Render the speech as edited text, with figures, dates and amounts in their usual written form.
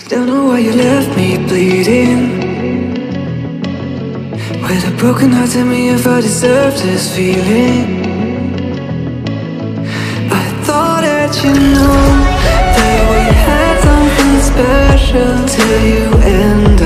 Don't know why you left me bleeding. With a broken heart, tell me if I deserve this feeling. I thought that you knew that we had something special till you ended